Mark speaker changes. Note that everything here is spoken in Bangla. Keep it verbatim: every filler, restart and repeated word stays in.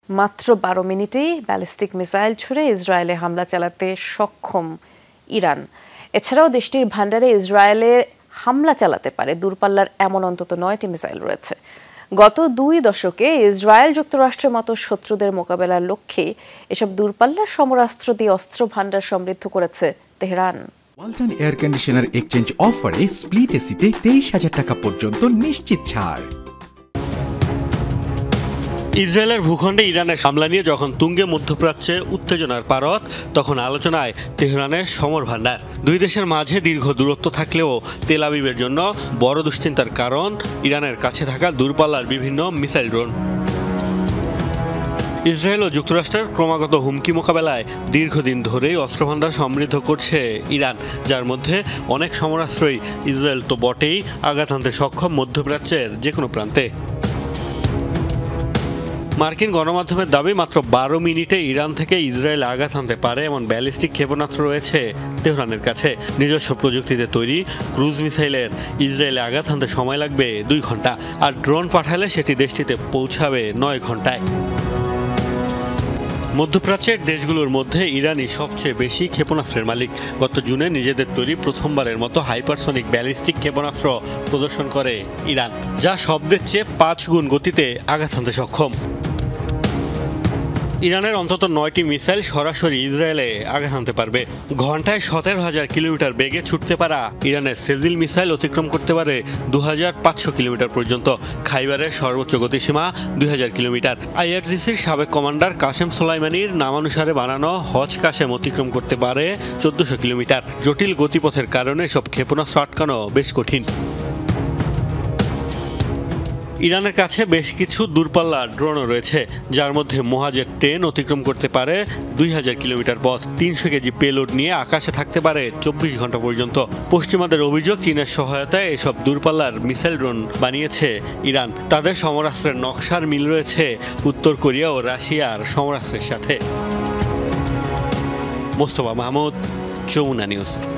Speaker 1: মাত্র বারো মিনিটেই ব্যালিস্টিক মিসাইল ছুড়ে ইসরায়েলে হামলা চালাতে সক্ষম ইরান। এছাড়াও দেশটির ভান্ডারে ইসরায়েলে হামলা চালাতে পারে দূরপাল্লার এমন অন্তত নয়টি মিসাইল রয়েছে। গত দুই দশকে ইসরায়েল যুক্তরাষ্ট্রের মতো শত্রুদের মোকাবেলার লক্ষ্যে এসব দূরপাল্লার সমরাস্ত্র দিয়ে অস্ত্র ভান্ডার সমৃদ্ধ করেছে Tehran.
Speaker 2: Walton air conditioner exchange অফারে স্প্লিট এসিতে তেইশ হাজার টাকা পর্যন্ত নিশ্চিত ছাড়।
Speaker 3: ইসরায়েলের ভূখণ্ডে ইরানের হামলা নিয়ে যখন তুঙ্গে মধ্যপ্রাচ্যে উত্তেজনার পারদ, তখন আলোচনায় তেহরানের সমর ভান্ডার। দুই দেশের মাঝে দীর্ঘ দূরত্ব থাকলেও তেল আবিবের জন্য বড় দুশ্চিন্তার কারণ ইরানের কাছে থাকা দূরপাল্লার বিভিন্ন মিসাইল ড্রোন। ইসরায়েল ও যুক্তরাষ্ট্রের ক্রমাগত হুমকি মোকাবেলায় দীর্ঘদিন ধরেই অস্ত্রভান্ডার সমৃদ্ধ করছে ইরান, যার মধ্যে অনেক সমরাস্ত্রই ইসরায়েল তো বটেই আঘাত হানতে সক্ষম মধ্যপ্রাচ্যের যে কোনো প্রান্তে। মার্কিন গণমাধ্যমের দাবি, মাত্র বারো মিনিটে ইরান থেকে ইসরায়েল আঘাত হানতে পারে এমন ব্যালিস্টিক ক্ষেপণাস্ত্র রয়েছে তেহরানের কাছে। নিজস্ব প্রযুক্তিতে তৈরি ক্রুজ মিসাইলের ইসরায়েলে আঘাত হানতে সময় লাগবে দুই ঘন্টা, আর ড্রোন পাঠালে সেটি দেশটিতে পৌঁছাবে নয় ঘন্টায়। মধ্যপ্রাচ্যের দেশগুলোর মধ্যে ইরানই সবচেয়ে বেশি ক্ষেপণাস্ত্রের মালিক। গত জুনে নিজেদের তৈরি প্রথমবারের মতো হাইপারসনিক ব্যালিস্টিক ক্ষেপণাস্ত্র প্রদর্শন করে ইরান, যা শব্দের চেয়ে পাঁচ গুণ গতিতে আঘাত হানতে সক্ষম। ইরানের অন্তত নয়টি মিসাইল সরাসরি ইসরায়েলে আঘাত হানতে পারবে। ঘন্টায় সতেরো হাজার কিলোমিটার বেগে ছুটতে পারা ইরানের সেজিল মিসাইল অতিক্রম করতে পারে দু হাজার পাঁচশো কিলোমিটার পর্যন্ত। খাইবারের সর্বোচ্চ গতিসীমা দুই হাজার কিলোমিটার। আইআরজিসির সাবেক কমান্ডার কাশেম সোলাইমানির নামানুসারে বানানো হজ কাশেম অতিক্রম করতে পারে চোদ্দশো কিলোমিটার। জটিল গতিপথের কারণে সব ক্ষেপণাস্ত্র আটকানো বেশ কঠিন। ইরানের কাছে বেশ কিছু দূরপাল্লার ড্রোনও রয়েছে, যার মধ্যে মোহাজের টেন অতিক্রম করতে পারে দুই হাজার কিলোমিটার পথ। তিনশো কেজি পেলোড নিয়ে আকাশে থাকতে পারে চব্বিশ ঘন্টা পর্যন্ত। পশ্চিমাদের অভিযোগ, চীনের সহায়তায় এসব দূরপাল্লার মিসাইল ড্রোন বানিয়েছে ইরান। তাদের সমরাস্ত্রের নকশার মিল রয়েছে উত্তর কোরিয়া ও রাশিয়ার সমরাস্ত্রের সাথে। মোস্তফা মাহমুদ, যমুনা নিউজ।